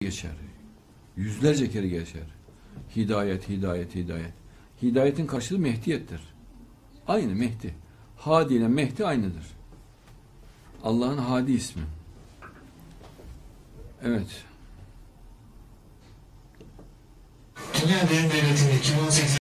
geçer. Yüzlerce kere geçer. Hidayet, hidayet, hidayet. Hidayetin karşılığı Mehdiyettir. Aynı Mehdi. Hadi ile Mehdi aynıdır. Allah'ın Hadi ismi. Evet. Dünya Derin Devleti'nin 2018